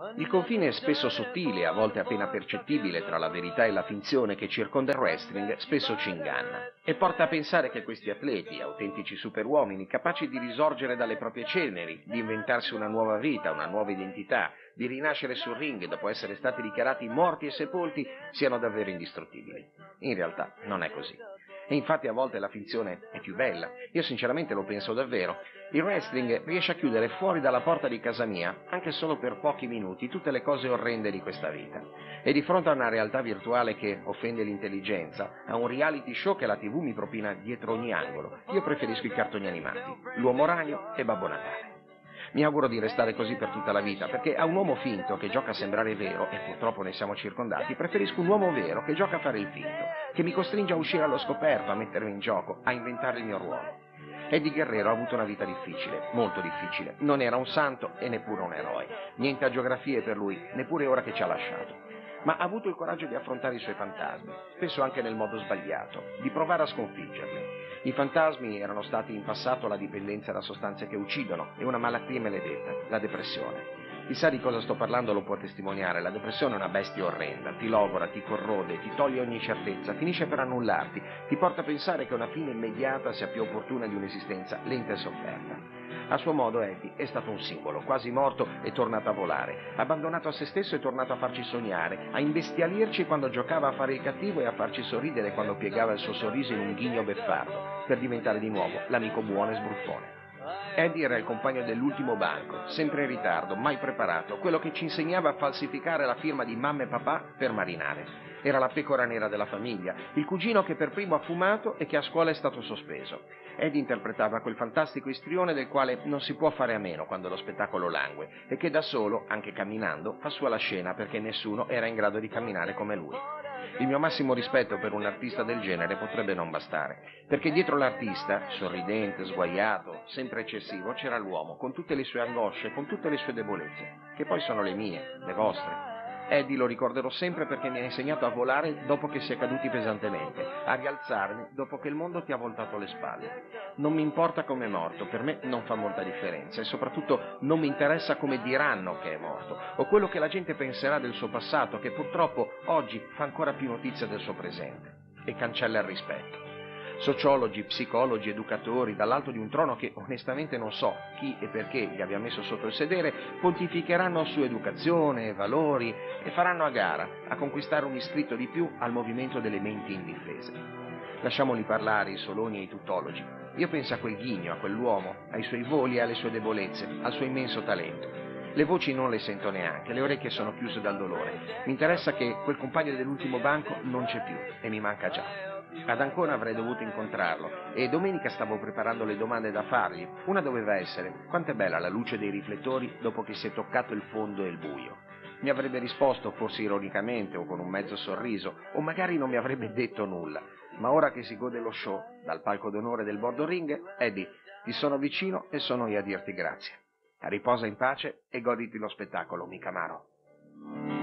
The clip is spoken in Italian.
Il confine è spesso sottile, a volte appena percettibile tra la verità e la finzione che circonda il wrestling, spesso ci inganna e porta a pensare che questi atleti, autentici superuomini, capaci di risorgere dalle proprie ceneri, di inventarsi una nuova vita, una nuova identità, di rinascere sul ring dopo essere stati dichiarati morti e sepolti, siano davvero indistruttibili. In realtà non è così. E infatti a volte la finzione è più bella. Io sinceramente lo penso davvero. Il wrestling riesce a chiudere fuori dalla porta di casa mia, anche solo per pochi minuti, tutte le cose orrende di questa vita. E di fronte a una realtà virtuale che offende l'intelligenza, a un reality show che la TV mi propina dietro ogni angolo, io preferisco i cartoni animati, l'Uomo Ragno e Babbo Natale. Mi auguro di restare così per tutta la vita, perché a un uomo finto che gioca a sembrare vero, e purtroppo ne siamo circondati, preferisco un uomo vero che gioca a fare il finto, che mi costringe a uscire allo scoperto, a mettermi in gioco, a inventare il mio ruolo. Eddie Guerrero ha avuto una vita difficile, molto difficile. Non era un santo e neppure un eroe. Niente agiografie per lui, neppure ora che ci ha lasciato. Ma ha avuto il coraggio di affrontare i suoi fantasmi, spesso anche nel modo sbagliato, di provare a sconfiggerli. I fantasmi erano stati in passato la dipendenza da sostanze che uccidono e una malattia maledetta, la depressione. Chi sa di cosa sto parlando lo può testimoniare, la depressione è una bestia orrenda, ti logora, ti corrode, ti toglie ogni certezza, finisce per annullarti, ti porta a pensare che una fine immediata sia più opportuna di un'esistenza lenta e sofferta. A suo modo Eddie è stato un simbolo, quasi morto e tornato a volare, abbandonato a se stesso e tornato a farci sognare, a imbestialirci quando giocava a fare il cattivo e a farci sorridere quando piegava il suo sorriso in un ghigno beffardo, per diventare di nuovo l'amico buono e sbruffone. Eddie era il compagno dell'ultimo banco, sempre in ritardo, mai preparato, quello che ci insegnava a falsificare la firma di mamma e papà per marinare. Era la pecora nera della famiglia, il cugino che per primo ha fumato e che a scuola è stato sospeso. Eddie interpretava quel fantastico istrione del quale non si può fare a meno quando lo spettacolo langue e che da solo, anche camminando, fa sua la scena perché nessuno era in grado di camminare come lui. Il mio massimo rispetto per un artista del genere potrebbe non bastare, perché dietro l'artista, sorridente, sguaiato, sempre eccessivo, c'era l'uomo, con tutte le sue angosce, con tutte le sue debolezze, che poi sono le mie, le vostre. Eddie lo ricorderò sempre perché mi ha insegnato a volare dopo che si è caduti pesantemente, a rialzarmi dopo che il mondo ti ha voltato le spalle. Non mi importa come è morto, per me non fa molta differenza e soprattutto non mi interessa come diranno che è morto o quello che la gente penserà del suo passato che purtroppo oggi fa ancora più notizia del suo presente e cancella il rispetto. Sociologi, psicologi, educatori, dall'alto di un trono che onestamente non so chi e perché gli abbia messo sotto il sedere, pontificheranno su educazione, valori e faranno a gara a conquistare un iscritto di più al movimento delle menti indifese. Lasciamoli parlare i soloni e i tuttologi. Io penso a quel ghigno, a quell'uomo, ai suoi voli e alle sue debolezze, al suo immenso talento. Le voci non le sento neanche, le orecchie sono chiuse dal dolore. Mi interessa che quel compagno dell'ultimo banco non c'è più e mi manca già. Ad Ancona avrei dovuto incontrarlo e domenica stavo preparando le domande da fargli. Una doveva essere: quanto è bella la luce dei riflettori dopo che si è toccato il fondo e il buio. Mi avrebbe risposto forse ironicamente o con un mezzo sorriso, o magari non mi avrebbe detto nulla. Ma ora che si gode lo show dal palco d'onore del bordo ring, Eddie, ti sono vicino e sono io a dirti grazie. Riposa in pace e goditi lo spettacolo, mica Maro.